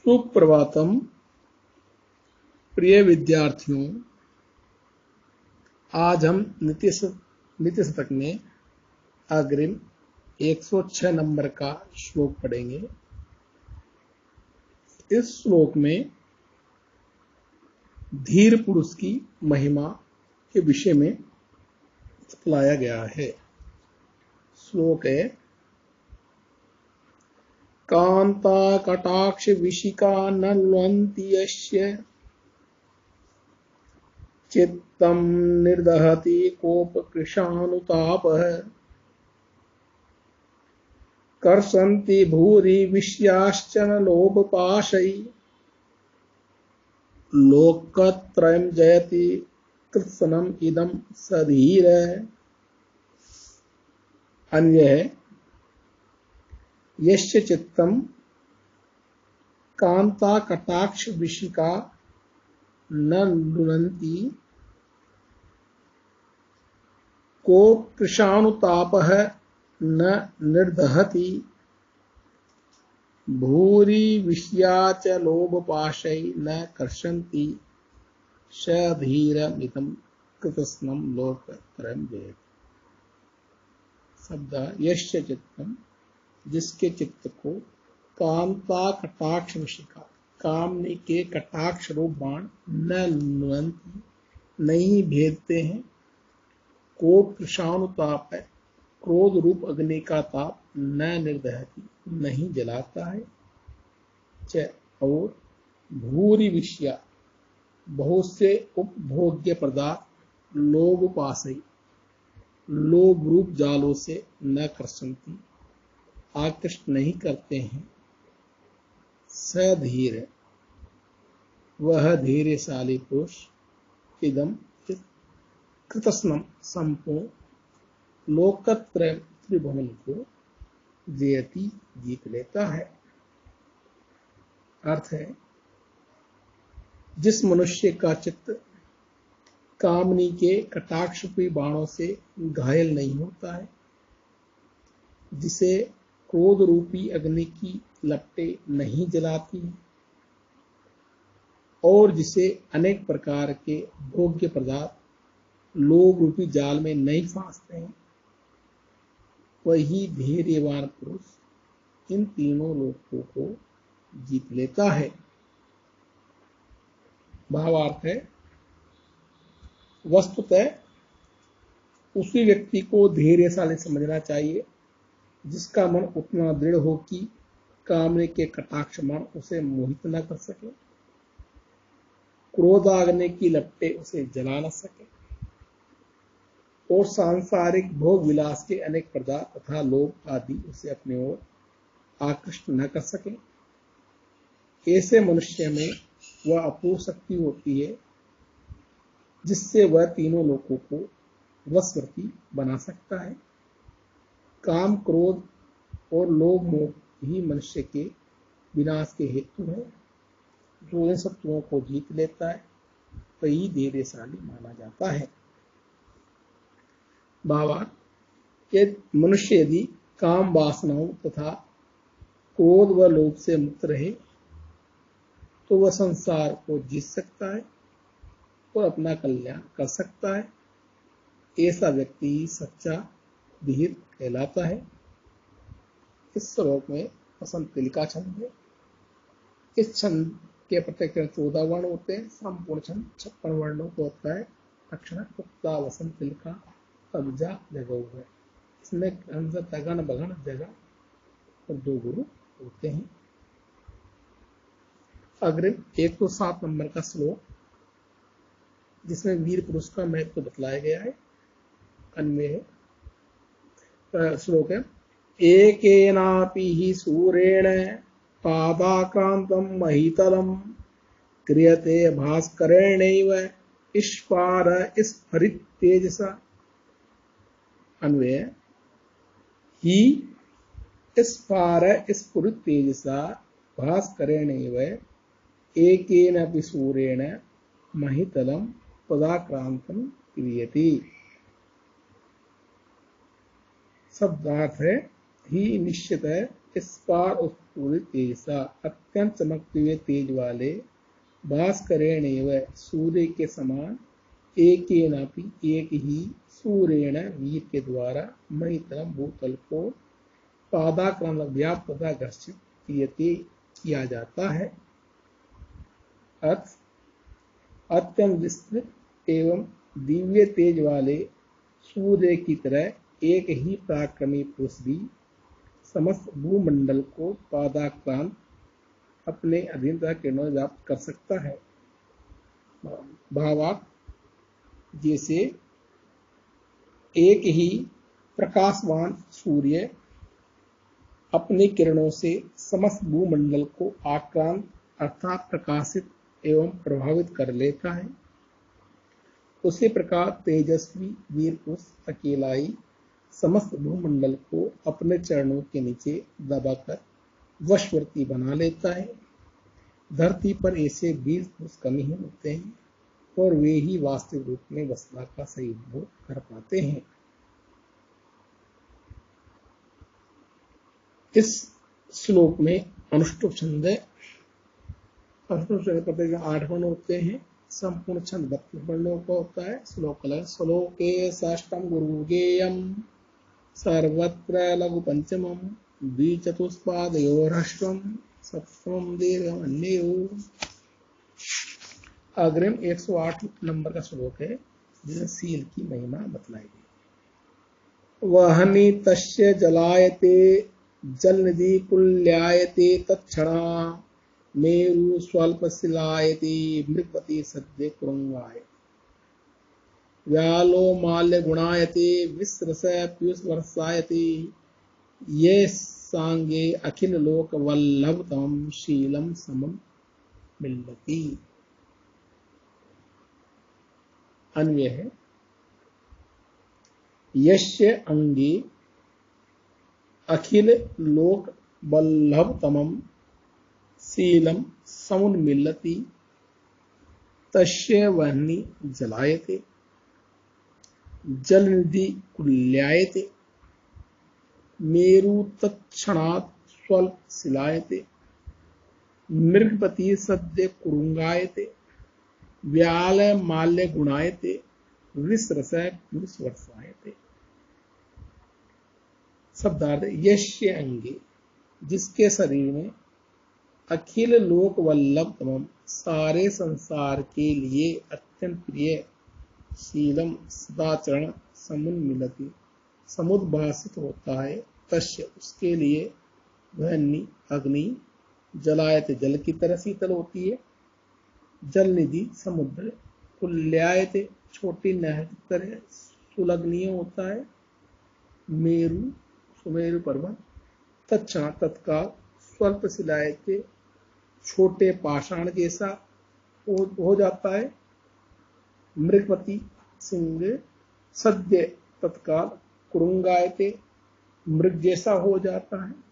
सुप्रभातम प्रिय विद्यार्थियों, आज हम नीति शतक में अग्रिम 106 नंबर का श्लोक पढ़ेंगे। इस श्लोक में धीर पुरुष की महिमा के विषय में बतलाया गया है। श्लोक है, कांता कटाक्ष विशिका न ल्वन्ति यस्य चित्तं निर्दहति कोप कृशानुतापः कर्षन्ति भूरि विषयाश्चन लोभपाशै लोकत्रयं जयति कृत्स्नम् इदं सधीर। अन्य है, यस्य चित्तं कांता कटाक्ष विशिका न लुनन्ति को कृशानुतापः न निर्दहति भूरि विषया च लोभपाशै न कर्षन्ति सधीरमिदं कृत्स्नं लोकत्रयं जयति। शब्द यस्य चित्तम, जिसके चित्त को कांता कटाक्ष विशिका, कामनी के कटाक्ष रूप बाण न लुनन्ति, नहीं भेदते हैं, कोप कृशानुताप है, क्रोध रूप अग्नि का ताप न निर्दहति, नहीं जलाता है, च और भूरि विषया, बहुत से उपभोग्य पदार्थ लोभपाशै, लोभ रूप जालों से न कर्षन्ति, आकृष्ट नहीं करते हैं, सधीर, वह धैर्यशाली पुरुष, इदम कृत्स्नम संपूर्ण, लोकत्रय त्रिभुवन को जयति जीत लेता है। अर्थ है, जिस मनुष्य का चित्त कामनी के कटाक्षरूपी बाणों से घायल नहीं होता है, जिसे क्रोध रूपी अग्नि की लपटें नहीं जलाती हैं और जिसे अनेक प्रकार के भोग्य पदार्थ लोभ रूपी जाल में नहीं फांसते हैं, वही धैर्यवान पुरुष इन तीनों लोकों को जीत लेता है। भावार्थ है, वस्तुतः उसी व्यक्ति को धैर्यशाली समझना चाहिए जिसका मन उतना दृढ़ हो कि कामने के कटाक्ष बाण उसे मोहित न कर सके, क्रोधाग्नि की लपटें उसे जला न सके और सांसारिक भोग विलास के अनेक पदार्थ तथा लोभ आदि उसे अपनी ओर आकृष्ट न कर सके। ऐसे मनुष्य में वह अपूर्व शक्ति होती है जिससे वह तीनों लोकों को वशवर्ती बना सकता है। काम, क्रोध और लोभ मोह ही मनुष्य के विनाश के हेतु है। जो इन शत्रुओं को जीत लेता है वही धैर्यशाली माना जाता है। भावार्थ, मनुष्य यदि काम वासनाओं तथा क्रोध व लोभ से मुक्त रहे तो वह संसार को जीत सकता है और अपना कल्याण कर सकता है। ऐसा व्यक्ति ही सच्चा धीर कहलाता है। इस श्लोक में वसंत तिल छंद है। इस छंद के प्रत्येक 14 वर्ण होते हैं। संपूर्ण छंद 56 वर्णों को होता है। अक्षर पुख्ता वसंत तिल का अब्जा जगह है। इसमें तगन बगन जगह और 2 गुरु होते हैं। अग्रिम 107 नंबर का श्लोक, जिसमें वीर पुरुष का महत्व बतलाया गया है। अन्वय है, श्लोक है, एकेनापि हि सूरेण पादाक्रांतं महीतलं क्रियते भास्करेणैव इष्पार स्फुरित तेजसा। अन्वय, ही स्फार स्फुरित तेजसा भास्करेणैव एकेनापि सूरेण महीतलं पदाक्रांतं क्रियते। शब्दार्थ है, ही निश्चित है स्फुरित तेजसा, अत्यंत चमकते हुए तेज वाले, भास्करेणेव, सूर्य के समान, एकेनापि, एक ही, सूर्येण, वीर के द्वारा, मणितरम, भूतल को, पादाक्रांत, व्याप्त तथा घर्षित, क्रियते, किया जाता है। अर्थ, अत्यंत विस्तृत एवं दिव्य तेज वाले सूर्य की तरह एक ही पराक्रमी पुरुष भी समस्त भूमंडल को पादाक्रांत अपने अधीनता किरणों में व्याप्त कर सकता है। भावार्थ, जैसे एक ही प्रकाशवान सूर्य अपनी किरणों से समस्त भूमंडल को आक्रांत अर्थात प्रकाशित एवं प्रभावित कर लेता है, उसी प्रकार तेजस्वी वीर पुरुष अकेला ही समस्त भूमंडल को अपने चरणों के नीचे दबाकर वशवर्ती बना लेता है। धरती पर ऐसे वीर पुरुष कम ही होते हैं और वे ही वास्तविक रूप में वसुधा का सही उपभोग कर पाते हैं। इस श्लोक में अनुष्टुप छंद है। अनुष्टुप छंद प्रत्येक 8 वर्ण होते हैं। संपूर्ण छंद 32 वर्णों का होता है। श्लोक श्लोके षष्ठम गुरुगेयम सर्वत्र लघु पंचमम द्विचतुष्पादयोरष्टम सप्तमम दीर्घम अन्यो। अग्रिम 108 नंबर का श्लोक है जिसमें सील की महिमा बतलाई गई। वहनी तस्य जलायते जलनिधि कुल्यायते तत्क्षणा मेरु स्वल्पशिलायते मृगपति सद्य कुरुंगाय व्यालो माल्य गुणायते विस्रस पीयूष वर्षायते ये सांगे अखिल लोक वल्लभतम शीलम समम मिल्लति। अन्वय है, यस्य अंगे अखिल लोक वल्लभतमं शीलम समुन्मिल्लति तस्य वह्नि जलायते जलनिधि कुल्यायते मेरु तत्क्षणात् स्वल्प शिलायते मृगपति सद्य कुरुंगायते व्याल माल्य गुणायते विस्रस पीयूष वर्षायते। शब्दार्थ, यस्य अंगे, जिसके शरीर में, अखिल लोक वल्लभ तमम, सारे संसार के लिए अत्यंत प्रिय, शीलम सदाचरण, समुन्मिलति, समुद्भासित होता है, तस्य उसके लिए, वह्नि अग्नि, जलायते जल की तरह शीतल होती है, जल निधि समुद्र, कुल्यायते छोटी नहर की तरह सुलग्नीय होता है, मेरु सुमेरु पर्वत, तत्क्षण तत्काल, स्वल्प शिलायते छोटे पाषाण जैसा हो जाता है, मृगपति सिंह सद्य तत्काल, कुरुंगायते मृग जैसा हो जाता है,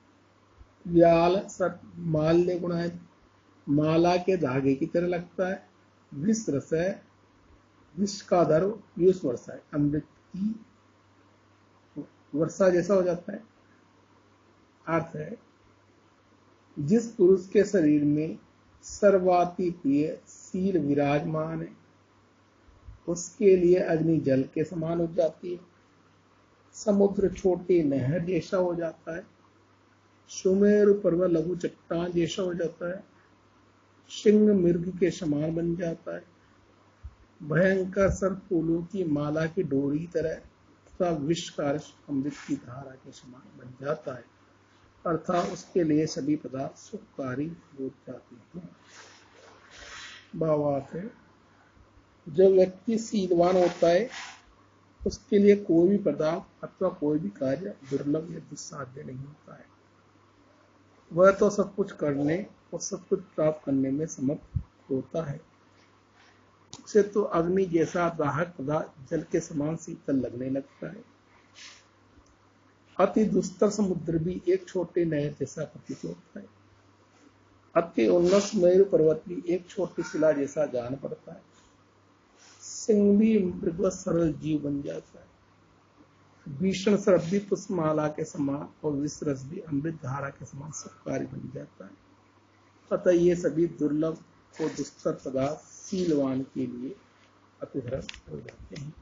व्याल सत माल्य गुणायते माला के धागे की तरह लगता है, विस्रस विष का दर पीयूष वर्षा है, अमृत की वर्षा जैसा हो जाता है। अर्थ है, जिस पुरुष के शरीर में सर्वाति प्रिय शील विराजमान है, उसके लिए अग्नि जल के समान हो जाती है, समुद्र छोटी नहर जैसा हो जाता है, सुमेरु पर्वत लघु चट्टान जैसा हो जाता है, सिंह मृग के समान बन जाता है, भयंकर सर्प फूलों की माला की डोरी की तरह तथा विषकार अमृत की धारा के समान बन जाता है, अर्थात उसके लिए सभी पदार्थ सुखकारी हो जाते हैं। भावार्थ है, जो व्यक्ति शीलवान होता है उसके लिए कोई भी पदार्थ अथवा कोई भी कार्य दुर्लभ या दुस्साध्य नहीं होता है। वह तो सब कुछ करने और सब कुछ प्राप्त करने में समर्थ होता है। उसे तो अग्नि जैसा दाहक पदार्थ जल के समान शीतल लगने लगता है। अति दुस्तर समुद्र भी एक छोटे नहर जैसा प्रतीत होता है। अति उन्नत सुमेरु पर्वत भी एक छोटी शिला जैसा जान पड़ता है। सिंह भी मृग सरल जीव बन जाता है। भीषण सरब भी पुष्पमाला के समान और विषरस भी अमृत धारा के समान सुखकारी बन जाता है। अतः ये सभी दुर्लभ और दुस्तर पदार्थ शीलवान के लिए अतिधर्म हो जाते हैं।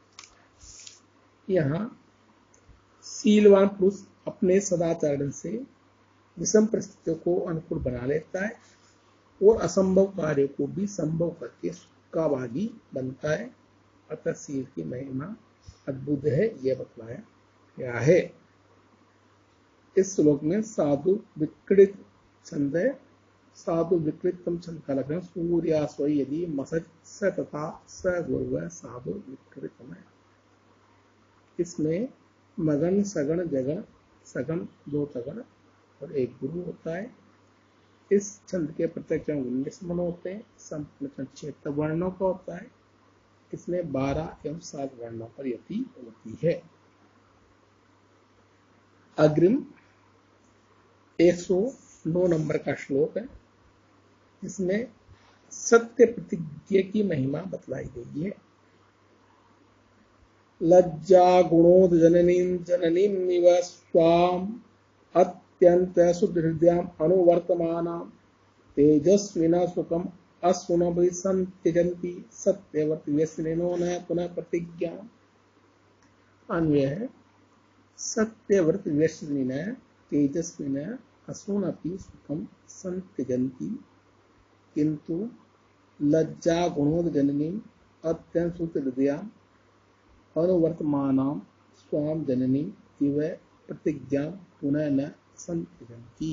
यहाँ शीलवान पुरुष अपने सदाचरण से विषम परिस्थितियों को अनुकूल बना लेता है और असंभव कार्य को भी संभव करके सुख का भागी बनता है। अतः शील की महिमा अद्भुत है, यह बतलाया गया है। इस श्लोक में साधु विकृत छंद है। साधु विकृतम छंद का लक्षण सूर्यास्व यदि मसज स तथा स गुरु साधु विकृतम है। इसमें मगन सगण जगण सगण दो तगण और एक गुरु होता है। इस छंद के प्रत्येक 19 मन होते हैं। संपूर्ण छंद 76 वर्णों का होता है। इसमें 12 एवं 7 वर्णों पर यति होती है। अग्रिम 109 नंबर का श्लोक है। इसमें सत्य प्रतिज्ञा की महिमा बतलाई गई है। लज्जा गुणोद जननीम जननीम इव स्वाम अत्यंत सुहृदयाम अनुवर्तमाना तेजस्विना सुखम असुनभि संत्यजन्ति सत्यवर्ति व्यसनिनो न पुनः प्रतिज्ञा। अन्वय है सत्यवर्ति व्यसनिन तेजस्विन असुनपि सुखम संत्यजन्ति किंतु लज्जा गुणोद जननीम अत्यंत सुहृदयाम अनुवर्तमानाम स्वाम जननीम इव प्रतिज्ञा पुनः न संत्यजन्ति।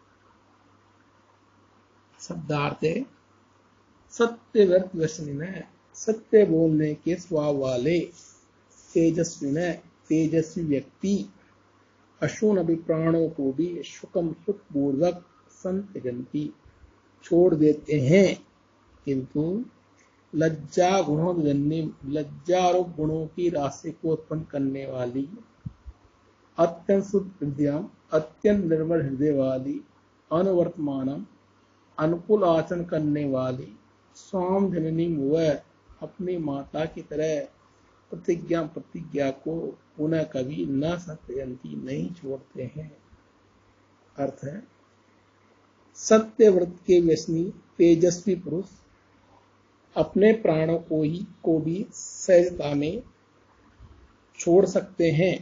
शब्दार्थ है सत्यव्रत व्यसनिन सत्य बोलने के स्वभाव वाले तेजस्विन तेजस्वी व्यक्ति अशून अभिप्राणों को भी सुखम सुखपूर्वक संत्यजन्ति छोड़ देते हैं किंतु लज्जा गुणोदजन्य लज्जारूप गुणों की राशि को उत्पन्न करने वाली अत्यंत शुद्ध हृदय अत्यंत निर्मल हृदय वाली अनुवर्तमानम अनुकूल आचरण करने वाली स्वाम जननी वह अपनी माता की तरह प्रतिज्ञा को पुनः कभी न सत्यजन्ति नहीं छोड़ते हैं। अर्थ है सत्यव्रत के व्यसनी तेजस्वी पुरुष अपने प्राणों को भी सहजता में छोड़ सकते हैं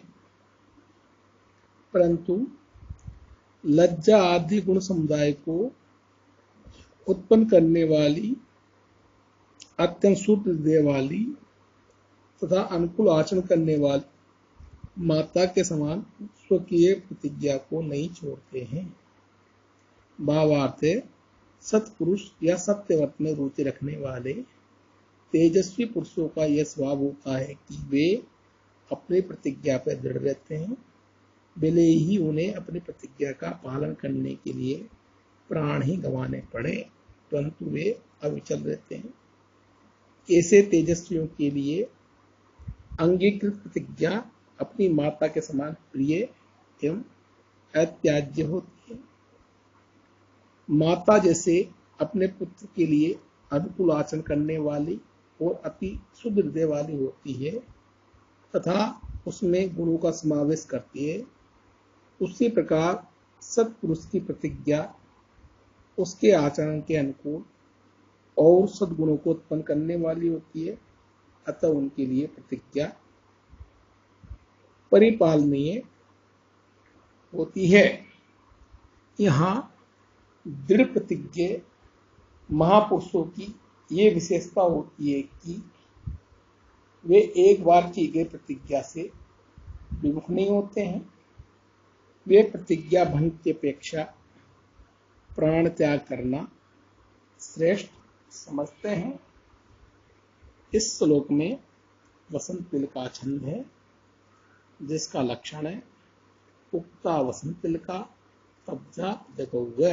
परंतु लज्जा आदि गुण समुदाय को उत्पन्न करने वाली अत्यंत शुद्ध हृदय वाली तथा अनुकूल आचरण करने वाली माता के समान स्वकीय प्रतिज्ञा को नहीं छोड़ते हैं। भावार्थ है सत्पुरुष या सत्यव्रत में रुचि रखने वाले तेजस्वी पुरुषों का यह स्वभाव होता है कि वे अपनी प्रतिज्ञा पर दृढ़ रहते हैं भले ही उन्हें अपनी प्रतिज्ञा का पालन करने के लिए प्राण ही गंवाने पड़े परंतु वे अविचल रहते हैं। ऐसे तेजस्वियों के लिए अंगीकृत प्रतिज्ञा अपनी माता के समान प्रिय एवं अत्याज्य होती है। माता जैसे अपने पुत्र के लिए अनुकूल आचरण करने वाली और अति शुद्ध हृदय वाली होती है तथा उसमें गुणों का समावेश करती है उसी प्रकार सत्पुरुष की प्रतिज्ञा उसके आचरण के अनुकूल और सद्गुणों को उत्पन्न करने वाली होती है। अतः उनके लिए प्रतिज्ञा परिपालनीय होती है। यहाँ दृढ़ प्रतिज्ञ महापुरुषों की ये विशेषता होती है कि वे एक बार की गई प्रतिज्ञा से विमुख नहीं होते हैं। वे प्रतिज्ञा भंग की अपेक्षा प्राण त्याग करना श्रेष्ठ समझते हैं। इस श्लोक में वसंत तिल का छंद है जिसका लक्षण है उक्ता वसंत तिल का तब्जा जगौवे।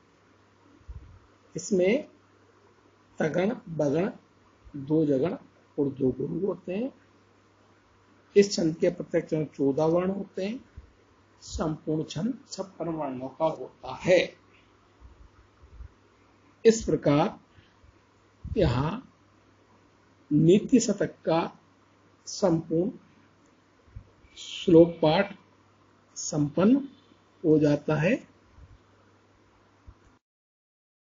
इसमें तगण बगण दो जगण और दो गुरु होते हैं। इस छंद के प्रत्येक 14 वर्ण होते हैं। संपूर्ण छंद 56 वर्णों का होता है। इस प्रकार यहाँ नीति शतक का संपूर्ण श्लोक पाठ संपन्न हो जाता है।